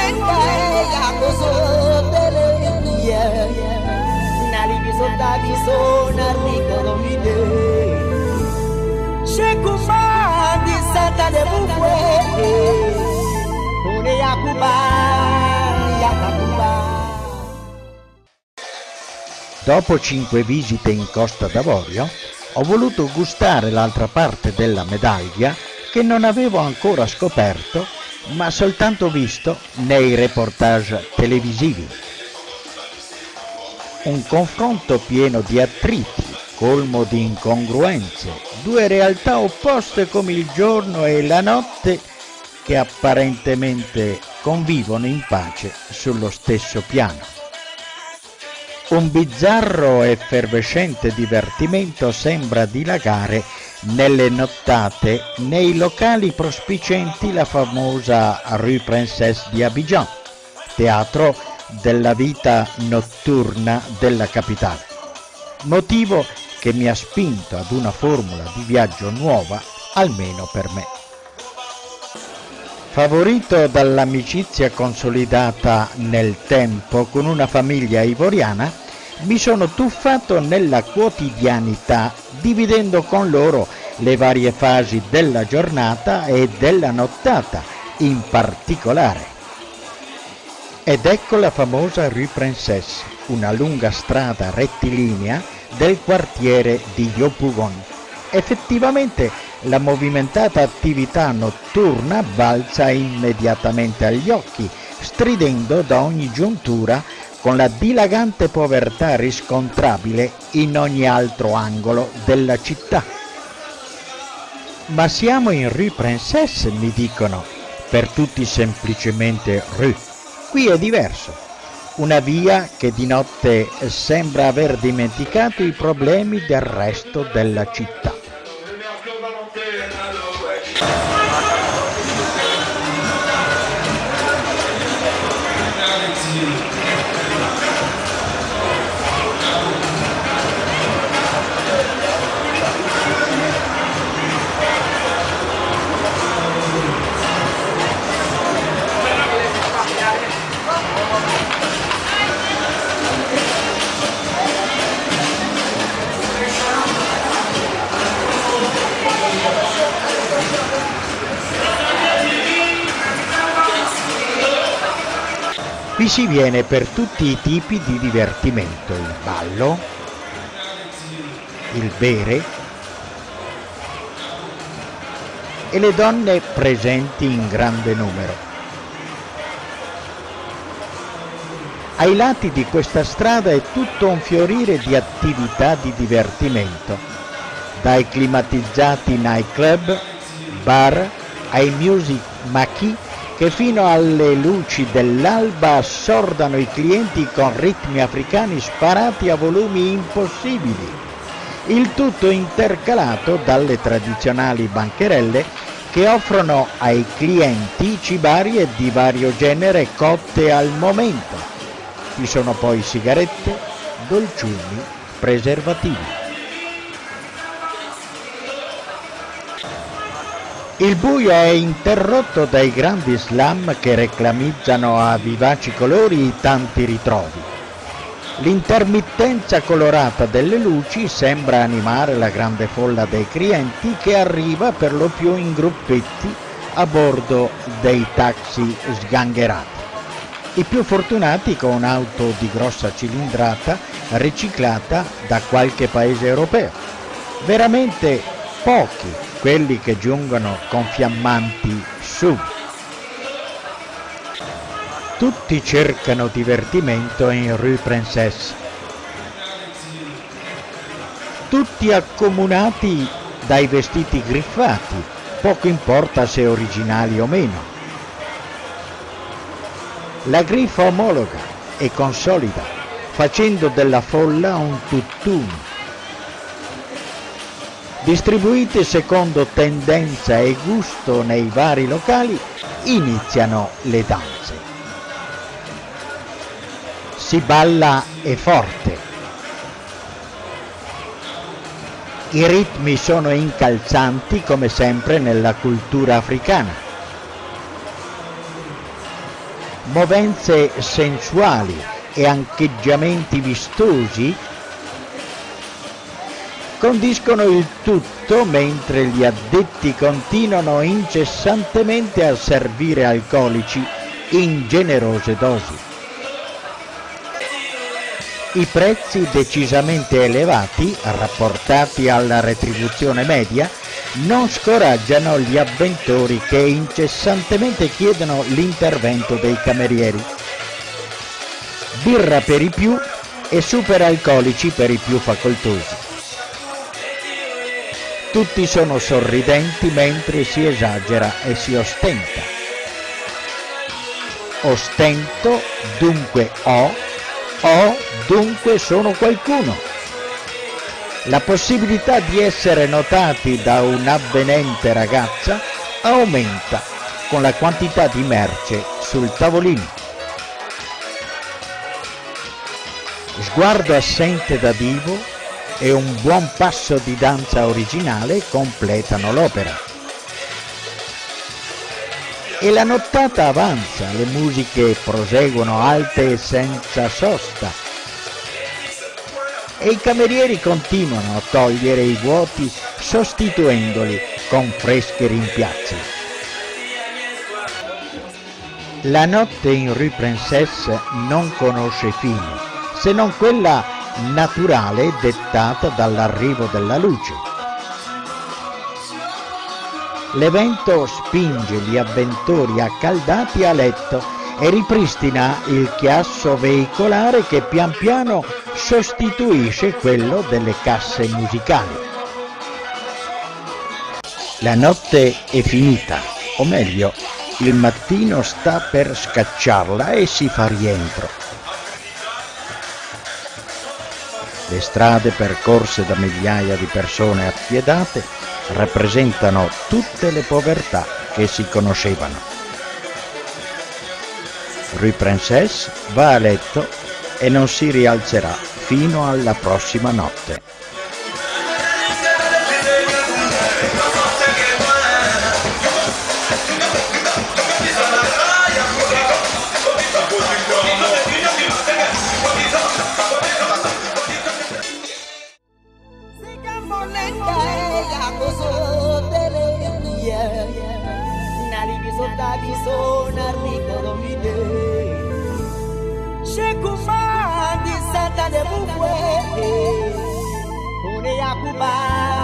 Dopo 5 visite in Costa d'Avorio, ho voluto gustare l'altra parte della medaglia che non avevo ancora scoperto, ma soltanto visto nei reportage televisivi. Un confronto pieno di attriti, colmo di incongruenze, due realtà opposte come il giorno e la notte che apparentemente convivono in pace sullo stesso piano. Un bizzarro e effervescente divertimento sembra dilagare nelle nottate nei locali prospicienti la famosa Rue Princesse di Abidjan, teatro della vita notturna della capitale, motivo che mi ha spinto ad una formula di viaggio nuova, almeno per me. Favorito dall'amicizia consolidata nel tempo con una famiglia ivoriana, mi sono tuffato nella quotidianità, dividendo con loro le varie fasi della giornata e della nottata in particolare. Ed ecco la famosa Rue Princesse, una lunga strada rettilinea del quartiere di Yopougon. Effettivamente la movimentata attività notturna balza immediatamente agli occhi, stridendo da ogni giuntura con la dilagante povertà riscontrabile in ogni altro angolo della città. Ma siamo in Rue Princesse, mi dicono, per tutti semplicemente Rue. Qui è diverso. Una via che di notte sembra aver dimenticato i problemi del resto della città. Qui si viene per tutti i tipi di divertimento, il ballo, il bere e le donne presenti in grande numero. Ai lati di questa strada è tutto un fiorire di attività di divertimento, dai climatizzati nightclub, bar, ai music maquis che fino alle luci dell'alba assordano i clienti con ritmi africani sparati a volumi impossibili. Il tutto intercalato dalle tradizionali bancherelle che offrono ai clienti cibarie di vario genere cotte al momento. Ci sono poi sigarette, dolciumi, preservativi. Il buio è interrotto dai grandi slam che reclamizzano a vivaci colori i tanti ritrovi. L'intermittenza colorata delle luci sembra animare la grande folla dei clienti che arriva per lo più in gruppetti a bordo dei taxi sgangherati. I più fortunati con auto di grossa cilindrata riciclata da qualche paese europeo. Veramente pochi quelli che giungono con fiammanti SUV. Tutti cercano divertimento in Rue Princesse. Tutti accomunati dai vestiti griffati, poco importa se originali o meno. La griffa omologa e consolida, facendo della folla un tutt'uno. Distribuite secondo tendenza e gusto nei vari locali, iniziano le danze. Si balla e forte. I ritmi sono incalzanti come sempre nella cultura africana. movenze sensuali e ancheggiamenti vistosi condiscono il tutto mentre gli addetti continuano incessantemente a servire alcolici in generose dosi. I prezzi decisamente elevati, rapportati alla retribuzione media, non scoraggiano gli avventori che incessantemente chiedono l'intervento dei camerieri. Birra per i più e superalcolici per i più facoltosi. Tutti sono sorridenti mentre si esagera e si ostenta. Ostento, dunque ho, dunque sono qualcuno. La possibilità di essere notati da un'avvenente ragazza aumenta con la quantità di merce sul tavolino. Sguardo assente da divo e un buon passo di danza originale completano l'opera. E la nottata avanza, le musiche proseguono alte e senza sosta. E i camerieri continuano a togliere i vuoti sostituendoli con freschi rimpiazzi. La notte in Rue Princesse non conosce fine, se non quella naturale dettata dall'arrivo della luce. L'evento spinge gli avventori accaldati a letto e ripristina il chiasso veicolare che pian piano sostituisce quello delle casse musicali. La notte è finita, o meglio, il mattino sta per scacciarla e si fa rientro. Le strade percorse da migliaia di persone appiedate rappresentano tutte le povertà che si conoscevano. Rue Princesse va a letto e non si rialzerà fino alla prossima notte. Cuba